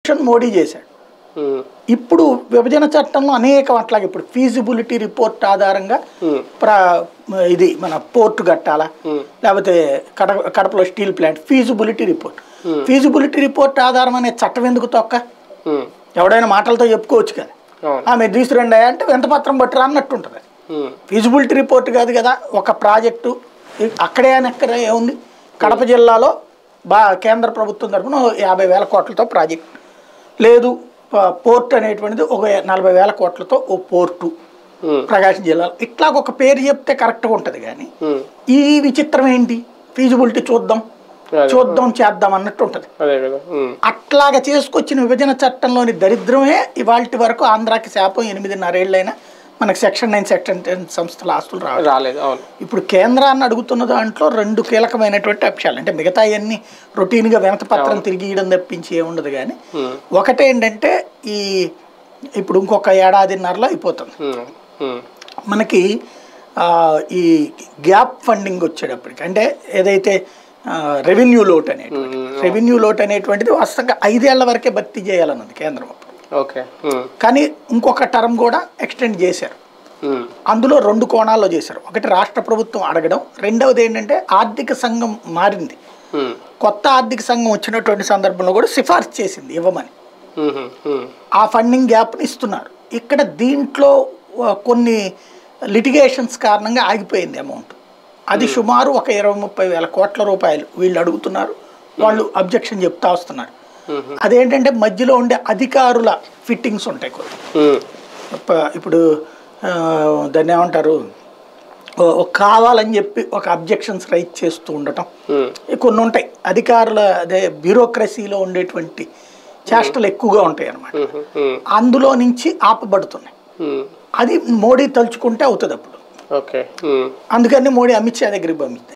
Section Modi చేశాడు. ఇప్పుడు విభజన చట్టంలో అనేక అట్లాగే ఇప్పుడు ఫీజిబిలిటీ రిపోర్ట్ ఆధారంగా ఇది మన పోర్టు కట్టాలా, లేకపోతే కడపలో స్టీల్ ప్లాంట్ ఫీజిబిలిటీ రిపోర్ట్ ఆధారం అనే చట్టం ఎందుకు తొక్క? ఎవడైనా మాటలతో చెప్పుకోవచ్చు కదా, ఆమె తీసుకురండి అంటే వెంటపత్రం పట్టురా అన్నట్టు ఉంటుంది. ఫీజిబిలిటీ రిపోర్ట్ కాదు కదా ఒక ప్రాజెక్టు. అక్కడే అని ఎక్కడ ఏముంది? కడప జిల్లాలో కేంద్ర ప్రభుత్వం తరఫున 50,000 కోట్లతో ప్రాజెక్ట్ లేదు, పోర్ట్ అనేటువంటిది ఒక 40,000 కోట్లతో ఓ పోర్టు ప్రకాశం జిల్లాలో, ఇట్లా ఒక పేరు చెప్తే కరెక్ట్గా ఉంటుంది. కానీ ఈ విచిత్రం ఏంటి? ఫీజిబిలిటీ చూద్దాం చేద్దాం అన్నట్టు ఉంటుంది. అట్లాగా చేసుకొచ్చిన విభజన చట్టంలోని దరిద్రమే ఇవాళ వరకు ఆంధ్రాకి శాపం. 8.5 ఏళ్ళైనా మనకు సెక్షన్ 9, సెక్షన్ 10 సంస్థల ఆస్తులు రాలేదు. ఇప్పుడు కేంద్రాన్ని అడుగుతున్న దాంట్లో 2 కీలకమైనటువంటి అంశాలు, అంటే మిగతా అన్ని రొటీన్గా వినతిపత్రం తిరిగి ఇవ్వడం తప్పించి ఏముండదు. కానీ ఒకటేంటంటే ఇప్పుడు ఇంకొక 1.5 అయిపోతుంది మనకి ఈ గ్యాప్ ఫండింగ్ వచ్చేటప్పటికి. అంటే ఏదైతే రెవెన్యూ లోట్ అనేటువంటిది వాస్తవంగా 5 ఏళ్ల వరకే భర్తీ చేయాలన్నది కేంద్రం. కానీ ఇంకొక టర్మ్ కూడా ఎక్స్టెండ్ చేశారు. అందులో 2 కోణాల్లో చేశారు. ఒకటి రాష్ట్ర ప్రభుత్వం అడగడం, రెండవది ఏంటంటే ఆర్థిక సంఘం మారింది. కొత్త ఆర్థిక సంఘం వచ్చినటువంటి సందర్భంలో కూడా సిఫార్సు చేసింది ఇవ్వమని. ఆ ఫండింగ్ గ్యాప్ని ఇస్తున్నారు. ఇక్కడ దీంట్లో కొన్ని లిటిగేషన్స్ కారణంగా ఆగిపోయింది అమౌంట్. అది సుమారు ఒక 20-30 వేల కోట్ల రూపాయలు వీళ్ళు అడుగుతున్నారు, వాళ్ళు అబ్జెక్షన్ చెప్తా వస్తున్నారు. అదేంటంటే మధ్యలో ఉండే అధికారుల ఫిట్టింగ్స్ ఉంటాయి కొన్ని. ఇప్పుడు దాన్ని ఏమంటారు, కావాలని చెప్పి ఒక అబ్జెక్షన్స్ రైజ్ చేస్తూ ఉండటం కొన్ని ఉంటాయి. అధికారుల అదే బ్యూరోక్రసీలో ఉండేటువంటి చేష్టలు ఎక్కువగా ఉంటాయి అన్నమాట. అందులో నుంచి ఆపబడుతున్నాయి. అది మోడీ తలుచుకుంటే అవుతుంది అప్పుడు. అందుకని మోడీ అమిత్ షా దగ్గరికి పంపిస్తాయి.